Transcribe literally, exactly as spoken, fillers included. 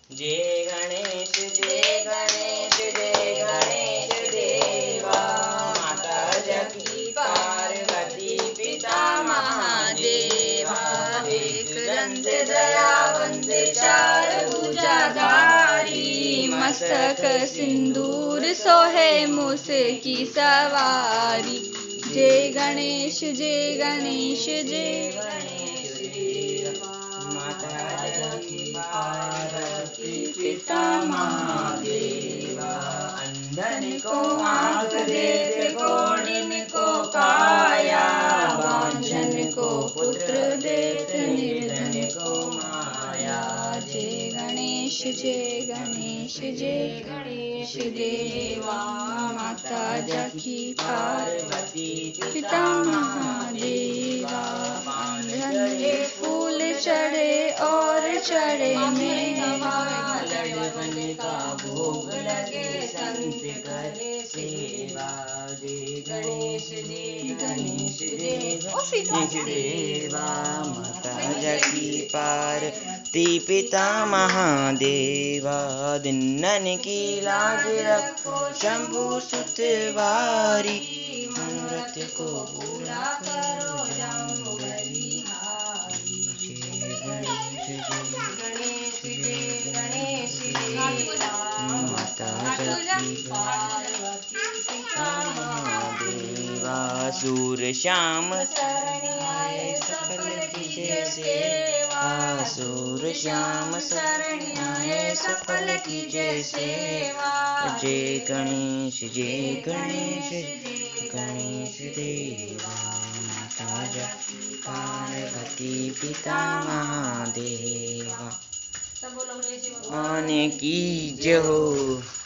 जय गणेश जय गणेश जय गणेश देवा। माता जगती पार्वती पिता महादेवा। एक दंत दयावंत चार भुजाधारी। मस्तक सिंदूर सोहे मूस की सवारी। जय गणेश जय गणेश जय गणेश देवा। माता जगती पार्वती पिता महादेवा। अंधन को आँख देते कोढ़िन को काया। बांझन को पुत्र देते निर्धन को माया। जय गणेश जय गणेश जय गणेश देवा। माता जगती पार्वती पिता महादेवा। अंधन फूल चढ़े और चढ़े में लड्डू का भोग लगे संत करे सेवा। जय गणेश जय गणेश जय देवा। माता जगती पार्वती पिता महादेवा। दिन्नन की लाज रखो शंभु सुतवारी। मनोरथ को पूरा करो जम्बुबली हारी। जय गणेश जय गणेश जय गणेश देवा। माता जगती पार्वती पिता महादेवा। सूर श्याम शरण आए सफल कीजिए सेवा। सूर श्याम शरण आए सफल कीजिए सेवा। जय गणेश जय गणेश जय गणेश देवा। माता जगती पार्वती पिता महादेवा। आने की जय हो।